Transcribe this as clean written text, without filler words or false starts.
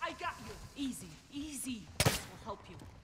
I got you. Easy, easy. This will help you.